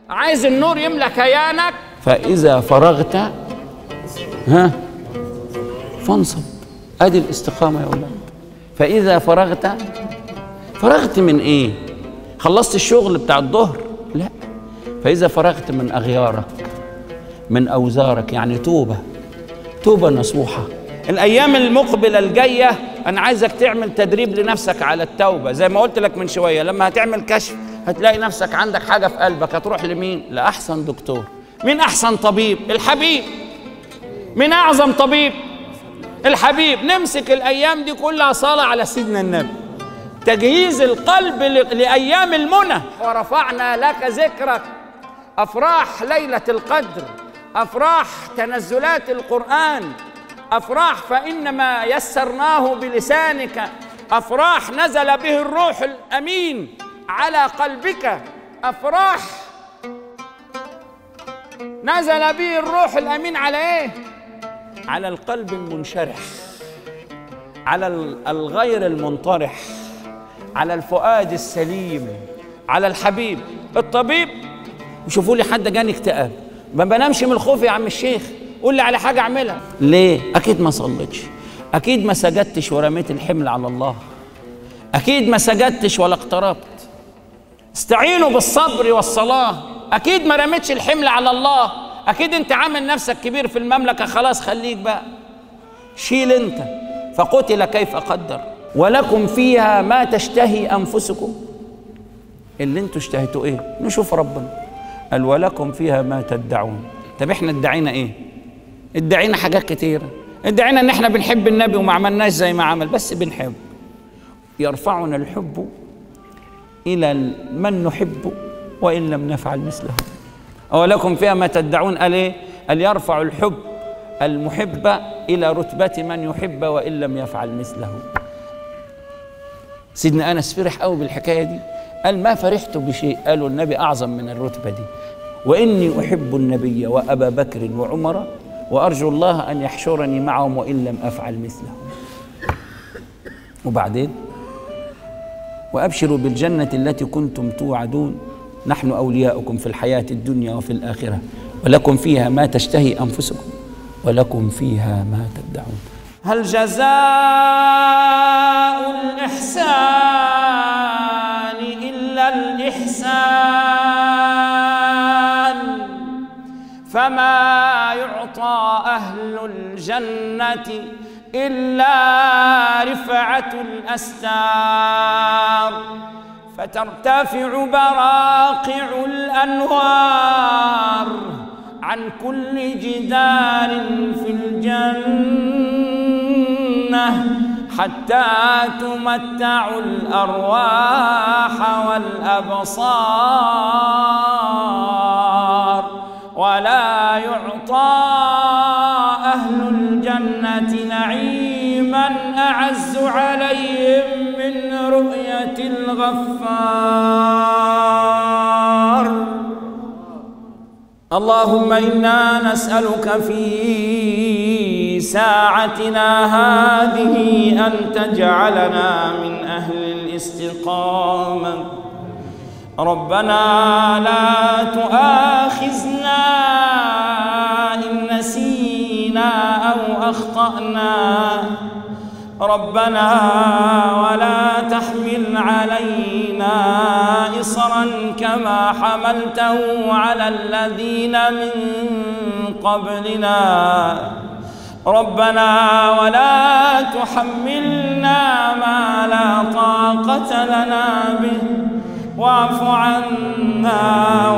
عايز النور يملى كيانك. فإذا فرغت فانصب. ادي الاستقامة يا أولاد. فإذا فرغت من إيه؟ خلصت الشغل بتاع الظهر؟ لا. فإذا فرغت من أغيارك، من أوزارك، يعني توبة نصوحة. الأيام المقبلة الجاية أنا عايزك تعمل تدريب لنفسك على التوبة. زي ما قلت لك من شوية، لما هتعمل كشف هتلاقي نفسك عندك حاجة في قلبك، هتروح لمين؟ لأحسن دكتور. مين أحسن طبيب؟ الحبيب. من أعظم طبيب؟ الحبيب. نمسك الأيام دي كلها صلاة على سيدنا النبي، تجهيز القلب لأيام المنى. ورفعنا لك ذكرك، أفراح ليلة القدر، أفراح تنزلات القرآن، أفراح فإنما يسرناه بلسانك، أفراح نزل به الروح الأمين على قلبك، أفراح نزل به الروح الأمين على إيه؟ على القلب المنشرح، على الغير المنطرح، على الفؤاد السليم، على الحبيب. الطبيب وشوفوا لي حد جاني اكتئاب، ما بنامش من الخوف يا عم الشيخ، قول لي على حاجة أعملها. ليه؟ أكيد ما صليتش، أكيد ما سجدتش ورميت الحمل على الله، أكيد ما سجدتش ولا اقتربت. استعينوا بالصبر والصلاة. أكيد ما رميتش الحمل على الله، أكيد أنت عامل نفسك كبير في المملكة، خلاص خليك بقى، شيل أنت. فقتل كيف قدر. ولكم فيها ما تشتهي أنفسكم. اللي انتوا اشتهيتوا ايه؟ نشوف ربنا قال ولكم فيها ما تدعون. طب احنا ادعينا ايه؟ ادعينا حاجات كتيرة. ادعينا ان احنا بنحب النبي وما عملناش زي ما عمل، بس بنحب. يرفعنا الحب إلى من نحب وإن لم نفعل مثله. ولكم فيها ما تدعون. قال ايه؟ قال يرفع الحب المحب إلى رتبة من يحب وإن لم يفعل مثله. سيدنا أنس فرح قوي بالحكاية دي، قال ما فرحت بشيء، قالوا النبي أعظم من الرتبة دي، وإني أحب النبي وأبا بكر وعمر وأرجو الله أن يحشرني معهم وإن لم أفعل مثلهم. وبعدين وأبشروا بالجنة التي كنتم توعدون نحن أولياؤكم في الحياة الدنيا وفي الآخرة ولكم فيها ما تشتهي أنفسكم ولكم فيها ما تدعون. هل جزاء الإحسان إلا الإحسان؟ فما يعطى أهل الجنة إلا رفعة الأستار، فترتفع براقع الأنوار عن كل جدار في الجنة حتى تمتع الأرواح والأبصار، ولا يعطى أهل الجنة نعيما أعز عليهم من رؤية الغفار. اللهم إنا نسألك في ساعتنا هذه أن تجعلنا من أهل الاستقامة. ربنا لا تؤاخذنا إن نسينا أو أخطأنا، ربنا ولا تحمل علينا إصرا كما حملته على الذين من قبلنا، ربنا ولا تحملنا ما لا طاقة لنا به واعف عنا